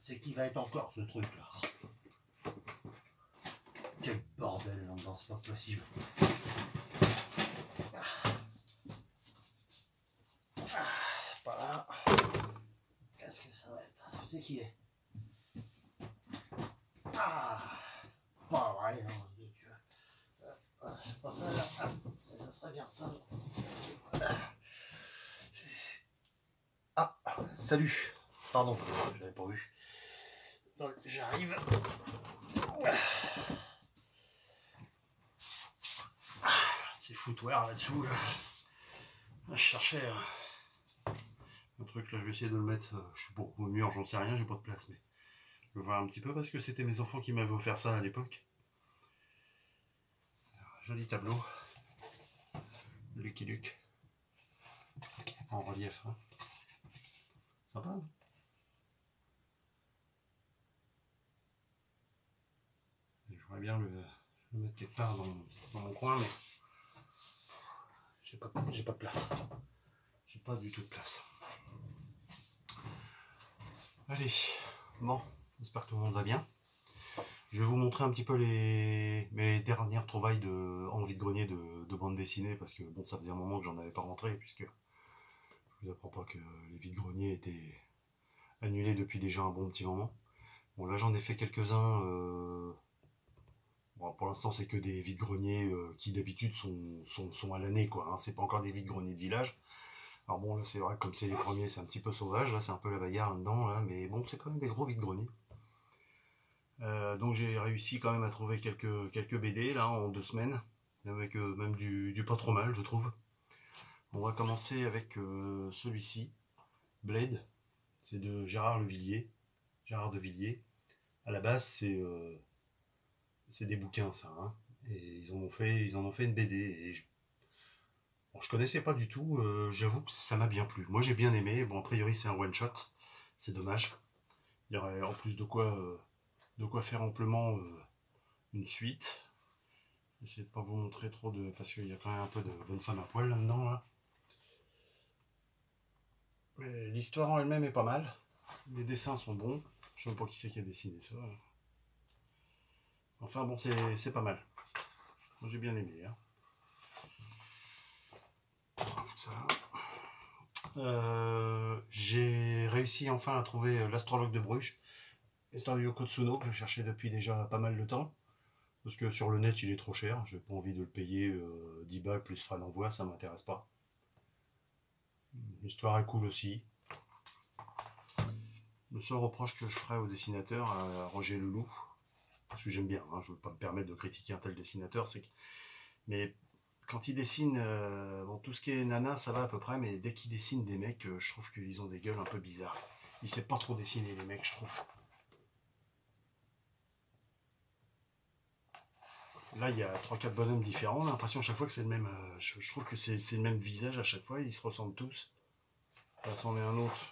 c'est qui va être encore ce truc là. Quel bordel là-dedans, c'est pas possible. Pas là. Qu'est-ce que ça va être? Je sais qui est. Ah, pas vrai, non, de Dieu. C'est pas ça là. Ça serait bien ça. Ah, salut. Pardon, je l'avais pas vu. Donc j'arrive. C'est footwear là-dessous. Je cherchais un truc là, je vais essayer de le mettre. Je sais pas, au mur, j'en sais rien, j'ai pas de place, mais je vais voir un petit peu parce que c'était mes enfants qui m'avaient offert ça à l'époque. Joli tableau. Lucky Luke. En relief. Hein. Sympa, non? J'aimerais bien le mettre quelque part dans mon coin, mais j'ai pas de place. J'ai pas du tout de place. Allez, bon, j'espère que tout le monde va bien. Je vais vous montrer un petit peu mes dernières trouvailles en vide-grenier de bande dessinée, parce que bon, ça faisait un moment que j'en avais pas rentré, puisque je vous apprends pas que les vide-greniers étaient annulés depuis déjà un bon petit moment. Bon, là j'en ai fait quelques-uns. Bon, pour l'instant, c'est que des vide-greniers qui d'habitude sont à l'année, quoi. Hein. C'est pas encore des vide-greniers de village. Alors bon, là c'est vrai que comme c'est les premiers, c'est un petit peu sauvage. Là, c'est un peu la bagarre dedans, là, mais bon, c'est quand même des gros vide-greniers. Donc j'ai réussi quand même à trouver quelques BD là en 2 semaines, avec même du pas trop mal, je trouve. On va commencer avec celui-ci, Blade. C'est de Gérard Levilliers. Gérard de Villiers. À la base, c'est des bouquins, ça. Hein. Et ils en ont fait une BD. Et bon, je connaissais pas du tout. J'avoue que ça m'a bien plu. Moi, j'ai bien aimé. Bon, a priori, c'est un one shot. C'est dommage. Il y aurait en plus de quoi faire amplement une suite. J'essaie de pas vous montrer trop parce qu'il y a quand même un peu de bonne femme à poil là-dedans. Là. Mais l'histoire en elle-même est pas mal. Les dessins sont bons. Je sais même pas qui c'est qui a dessiné ça. Enfin bon, c'est pas mal. Moi j'ai bien aimé. Hein. Ça. J'ai réussi enfin à trouver l'astrologue de Bruges. L'histoire de Yoko Tsuno que je cherchais depuis déjà pas mal de temps. Parce que sur le net il est trop cher. J'ai pas envie de le payer 10 balles plus frais d'envoi, ça m'intéresse pas. L'histoire est cool aussi. Le seul reproche que je ferais au dessinateur, à Roger Leloup, parce que j'aime bien, hein, je ne veux pas me permettre de critiquer un tel dessinateur, c'est que. Mais quand il dessine, bon, tout ce qui est nana, ça va à peu près, mais dès qu'il dessine des mecs, je trouve qu'ils ont des gueules un peu bizarres. Il sait pas trop dessiner les mecs, je trouve. Là, il y a 3-4 bonhommes différents, on a l'impression à chaque fois que c'est le même. Je trouve que c'est le même visage à chaque fois, ils se ressemblent tous. Là, c'en est un autre.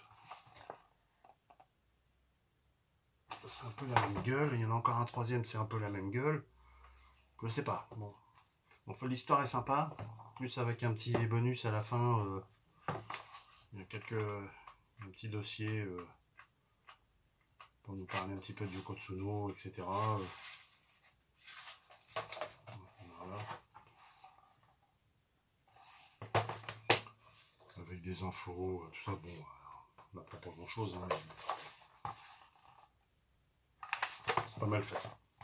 C'est un peu la même gueule, il y en a encore un troisième, c'est un peu la même gueule. Je sais pas, bon. Enfin, l'histoire est sympa, plus avec un petit bonus à la fin. Il y a un petit dossier pour nous parler un petit peu du Yoko Tsuno, etc. Voilà. Avec des infos, tout ça, bon, on n'apprend pas grand chose. Hein. C'est pas mal fait.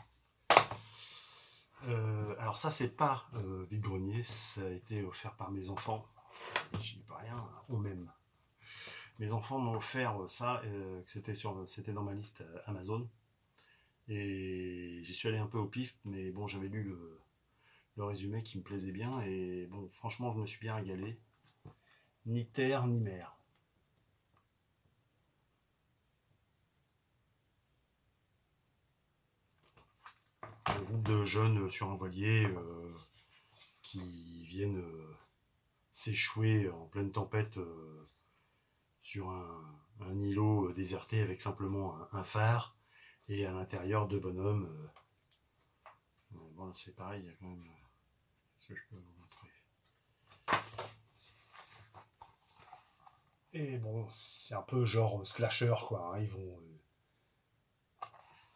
Alors ça c'est pas vide-grenier, ça a été offert par mes enfants. Je dis pas rien, on m'aime. Mes enfants m'ont offert ça, c'était dans ma liste Amazon. Et j'y suis allé un peu au pif, mais bon j'avais lu le résumé qui me plaisait bien, et bon franchement je me suis bien régalé. Ni terre ni mer. Un groupe de jeunes sur un voilier qui viennent s'échouer en pleine tempête sur un îlot déserté avec simplement un phare et à l'intérieur 2 bonhommes. Bon, c'est pareil, il y a quand même. Est-ce que je peux vous montrer? Et bon, c'est un peu genre slasher quoi. Hein, ils vont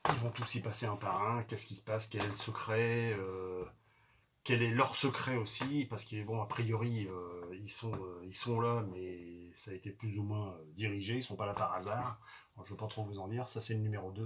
Ils vont tous y passer un par un. Qu'est-ce qui se passe? Quel est le secret? Quel est leur secret aussi? Parce qu'ils bon, a priori, ils sont là, mais ça a été plus ou moins dirigé. Ils sont pas là par hasard. Alors, je ne veux pas trop vous en dire. Ça, c'est le numéro 2.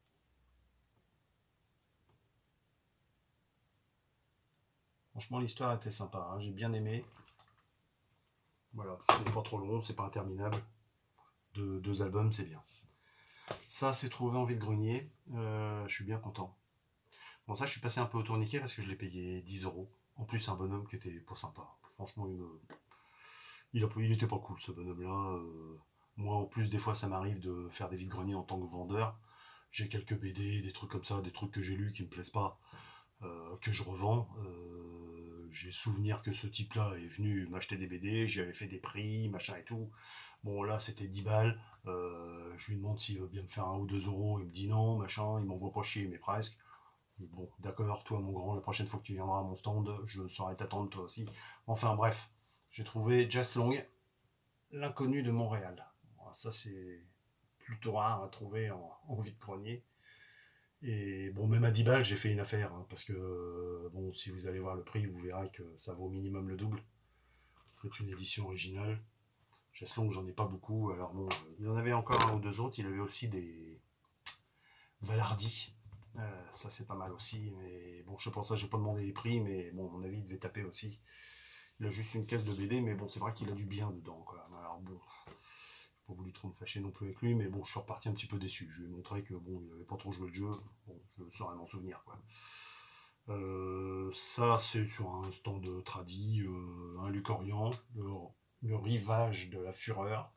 Franchement, l'histoire était sympa. Hein. J'ai bien aimé. Voilà, c'est pas trop long, c'est pas interminable. Deux albums, c'est bien. Ça, c'est trouvé en vide-grenier. Je suis bien content. Bon, ça, je suis passé un peu au tourniquet parce que je l'ai payé 10 euros. En plus, un bonhomme qui était pas sympa. Franchement, il était pas cool, ce bonhomme-là. Moi, en plus, des fois, ça m'arrive de faire des vides-greniers en tant que vendeur. J'ai quelques BD, des trucs comme ça, des trucs que j'ai lus qui me plaisent pas, que je revends. J'ai souvenir que ce type-là est venu m'acheter des BD, j'y avais fait des prix, machin et tout. Bon, là, c'était 10 balles. Je lui demande s'il veut bien me faire 1 ou 2 euros. Il me dit non, machin. Il m'envoie pas chier, mais presque. Bon, d'accord, toi, mon grand, la prochaine fois que tu viendras à mon stand, je saurai t'attendre toi aussi. Enfin, bref, j'ai trouvé Jess Long, l'inconnu de Montréal. Ça, c'est plutôt rare à trouver en vide-grenier. Et bon, même à 10 balles, j'ai fait une affaire, hein, parce que, bon, si vous allez voir le prix, vous verrez que ça vaut au minimum le double. C'est une édition originale. Cheslong, j'en ai pas beaucoup. Alors bon, il en avait encore 1 ou 2 autres. Il avait aussi des Valardi. Ça, c'est pas mal aussi. Mais bon, je sais pas ça, j'ai pas demandé les prix, mais bon, à mon avis, il devait taper aussi. Il a juste une caisse de BD, mais bon, c'est vrai qu'il a du bien dedans, quoi. Alors bon, j'ai pas voulu trop me fâcher non plus avec lui, mais bon, je suis reparti un petit peu déçu. Je lui ai montré que bon, il avait pas trop joué le jeu. Bon, je saurais m'en souvenir, quoi. Ça, c'est sur un stand tradi, un Lucorian, le rivage de la fureur.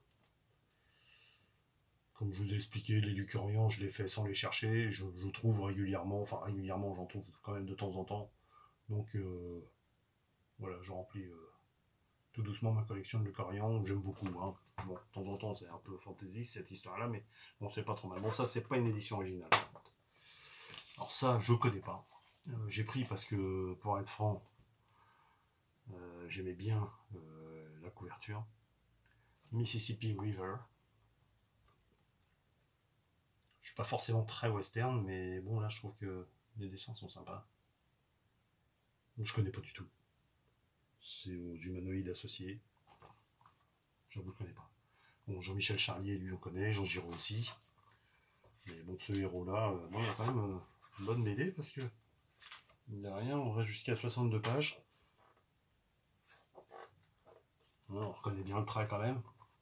Comme je vous ai expliqué, les Lucorians, je les fais sans les chercher. Je trouve régulièrement, enfin régulièrement, j'en trouve quand même de temps en temps. Donc voilà, je remplis tout doucement ma collection de Lucorians. J'aime beaucoup. Hein. Bon, de temps en temps, c'est un peu fantasy cette histoire-là, mais bon, c'est pas trop mal. Bon, ça, c'est pas une édition originale. Alors ça, je connais pas. J'ai pris parce que, pour être franc, j'aimais bien la couverture. Mississippi River. Je suis pas forcément très western, mais bon, là, je trouve que les dessins sont sympas. Je connais pas du tout. C'est aux humanoïdes associés. J'avoue, je connais pas. Bon, Jean-Michel Charlier, lui, on connaît. Jean Giraud aussi. Mais bon, ce héros-là, bon, il y a quand même une bonne BD parce que, il n'y a rien, on reste jusqu'à 62 pages. On reconnaît bien le trait quand même.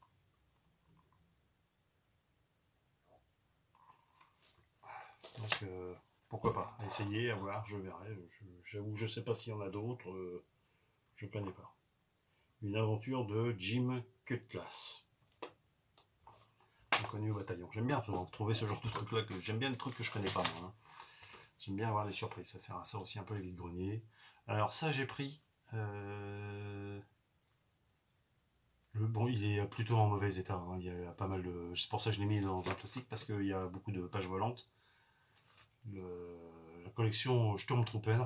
Donc, pourquoi pas, à essayer, à voir, je verrai. J'avoue, je sais pas s'il y en a d'autres, je connais pas. Une aventure de Jim Cutlass. Inconnu au bataillon. J'aime bien trouver ce genre de truc-là. J'aime bien le truc que je connais pas, moi. Hein. J'aime bien avoir des surprises. Ça sert à ça aussi un peu les vides-greniers. Alors ça, j'ai pris... Bon, il est plutôt en mauvais état. Hein. Il y a pas mal de... C'est pour ça que je l'ai mis dans un plastique, parce qu'il y a beaucoup de pages volantes. La collection Sturmtruppen.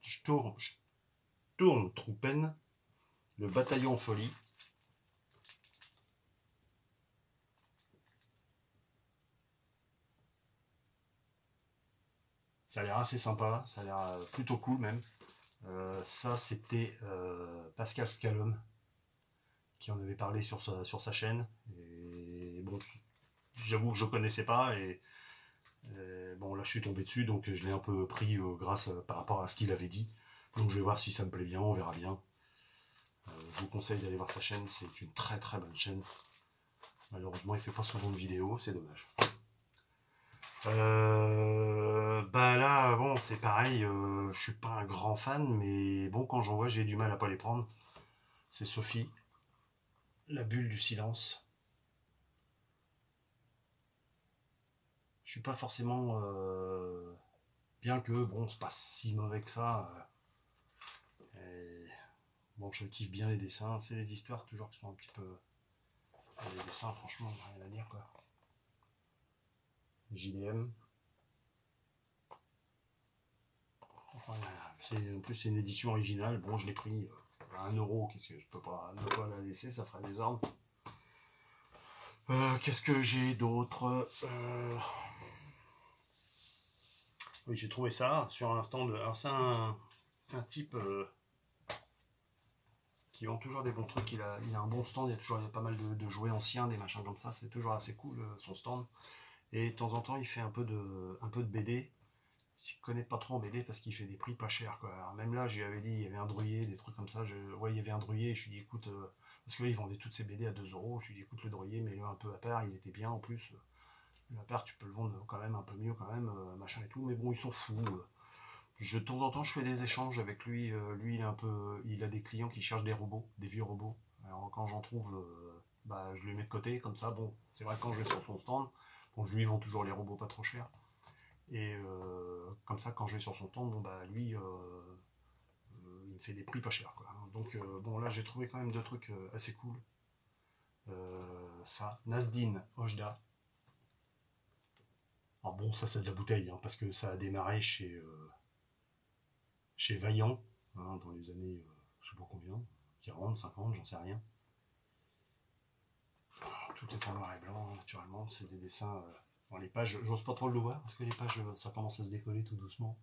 Sturmtruppen. Le bataillon folie. Ça a l'air assez sympa. Ça a l'air plutôt cool même. Ça, c'était Pascal Scalom qui en avait parlé sur sa chaîne. Et bon, j'avoue que je ne connaissais pas. Et bon, là, je suis tombé dessus. Donc, je l'ai un peu pris grâce par rapport à ce qu'il avait dit. Donc, je vais voir si ça me plaît bien. On verra bien. Je vous conseille d'aller voir sa chaîne. C'est une très très bonne chaîne. Malheureusement, il fait pas souvent de vidéos. C'est dommage. Bah là, bon, c'est pareil, je suis pas un grand fan, mais bon, quand j'en vois, j'ai du mal à pas les prendre. C'est Sophie, la bulle du silence. Je suis pas forcément bien que, bon, c'est pas si mauvais que ça. Bon, je kiffe bien les dessins, c'est les histoires toujours qui sont un petit peu... Les dessins, franchement, rien à dire, quoi. JDM. En plus, c'est une édition originale. Bon, je l'ai pris à 1 euro. Qu'est-ce que je peux pas ne pas la laisser, ça ferait des ordres. Qu'est-ce que j'ai d'autre Oui, j'ai trouvé ça sur un stand. Alors c'est un type qui vend toujours des bons trucs. Il a un bon stand, il y a toujours pas mal de jouets anciens, des machins comme ça. C'est toujours assez cool son stand. Et de temps en temps, il fait un peu de BD. Je ne connais pas trop en BD parce qu'il fait des prix pas chers, quoi. Alors même là, je lui avais dit, il y avait un Druyer, des trucs comme ça. Ouais, il y avait un Druyer, je lui ai dit, écoute, parce que là, il vendait toutes ses BD à 2 euros. Je lui ai dit, écoute, le Druyer, mets-le un peu à part, il était bien en plus. À part, tu peux le vendre quand même un peu mieux, quand même, machin et tout. Mais bon, ils sont fous. De temps en temps, je fais des échanges avec lui. Lui, il a des clients qui cherchent des robots, des vieux robots. Alors quand j'en trouve, bah, je les mets de côté, comme ça. Bon, c'est vrai que quand je vais sur son stand, bon, je lui vends toujours les robots pas trop chers. Et comme ça, quand je vais sur son stand, bon, bah, lui, il me fait des prix pas chers, quoi. Donc, bon, là, j'ai trouvé quand même deux trucs assez cool. Ça, Nasdin Ojda. Alors bon, ça, c'est de la bouteille, hein, parce que ça a démarré chez Vaillant, hein, dans les années, je sais pas combien, 40, 50, j'en sais rien. Tout est en noir et blanc, hein, naturellement. C'est des dessins. Dans les pages, j'ose pas trop le voir parce que les pages, ça commence à se décoller tout doucement.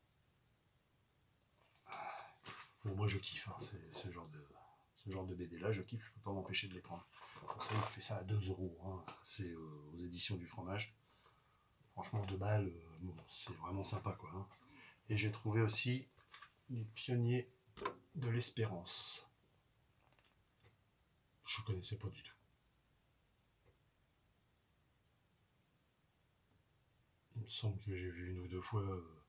Bon, moi je kiffe, hein, ce genre de BD là, je kiffe, je peux pas m'empêcher de les prendre. Pour ça, il fait ça à 2 euros. Hein. C'est aux éditions du fromage. Franchement, 2 balles, bon, c'est vraiment sympa, quoi. Hein. Et j'ai trouvé aussi les pionniers de l'espérance. Je connaissais pas du tout. Il me semble que j'ai vu une ou deux fois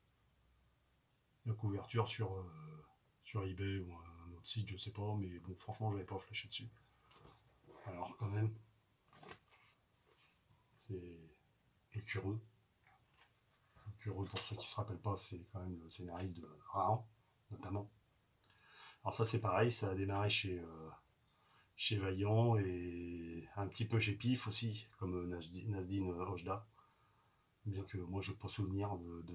la couverture sur eBay ou un autre site, je sais pas, mais bon, franchement, j'avais pas flashé dessus. Alors, quand même, c'est le Curieux. Le Curieux, pour ceux qui se rappellent pas, c'est quand même le scénariste de Rahan, notamment. Alors, ça, c'est pareil, ça a démarré chez Vaillant et un petit peu chez Pif aussi, comme Nasdin Ojda. Bien que moi, je n'ai pas souvenir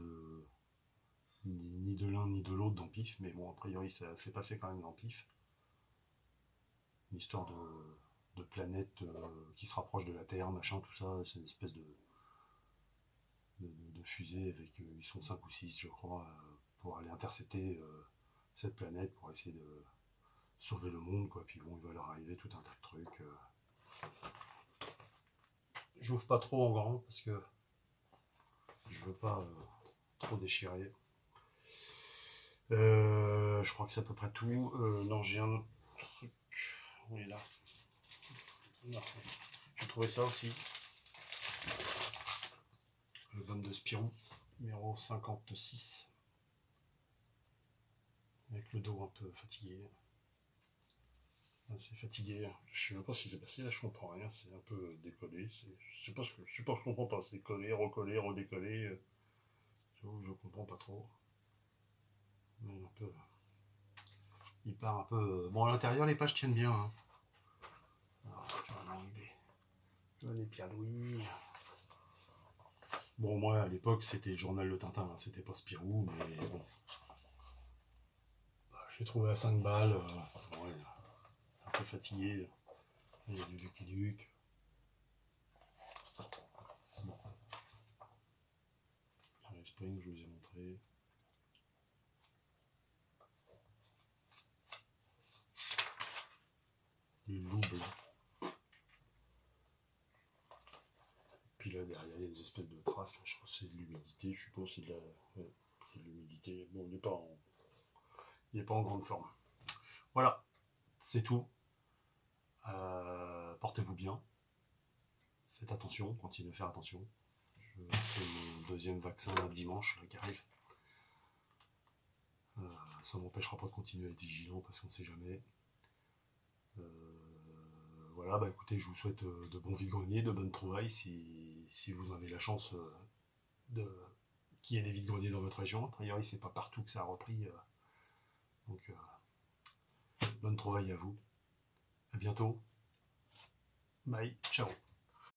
ni de l'un ni de l'autre dans Pif, mais bon, a priori, ça s'est passé quand même dans Pif. Une histoire de planète qui se rapproche de la Terre, machin, tout ça, c'est une espèce de fusée avec, ils sont 5 ou 6 je crois, pour aller intercepter cette planète, pour essayer de sauver le monde, quoi. Puis bon, il va leur arriver tout un tas de trucs. J'ouvre pas trop en grand parce que je veux pas trop déchirer. Je crois que c'est à peu près tout. Non, j'ai un autre truc. On est là. Non. J'ai trouvé ça aussi. Le bum de Spirou, numéro 56. Avec le dos un peu fatigué. C'est fatigué. Je sais même pas ce qui s'est passé là, je comprends rien. C'est un peu décollé. Je sais pas ce que je comprends pas. C'est collé, recollé, redécollé. Je comprends pas trop. Mais un peu. Il part un peu. Bon, à l'intérieur, les pages tiennent bien. Hein. Alors, tu vois, les Pierre Louis. Bon, moi, à l'époque, c'était le journal Le Tintin. Hein. C'était pas Spirou, mais bon. Je l'ai trouvé à 5 balles. Ouais, un peu fatigué. Il y a du Lucky Luke. Bon. Les Spring, je vous ai montré. Le loup blanc. Puis là, derrière, il y a des espèces de traces. Là, je crois que c'est de l'humidité. Je suppose que c'est de la. Ouais, c'est de l'humidité. Bon, il n'est pas en grande forme. Voilà, c'est tout. Portez-vous bien. Faites attention, continuez à faire attention. Je fais mon deuxième vaccin dimanche là, qui arrive. Ça ne m'empêchera pas de continuer à être vigilant parce qu'on ne sait jamais. Voilà, bah écoutez, je vous souhaite de bons vide-greniers, de bonnes trouvailles si vous avez la chance qu'il y ait des vide-greniers dans votre région. A priori, c'est pas partout que ça a repris. Donc, bonne trouvaille à vous. À bientôt. Bye, ciao.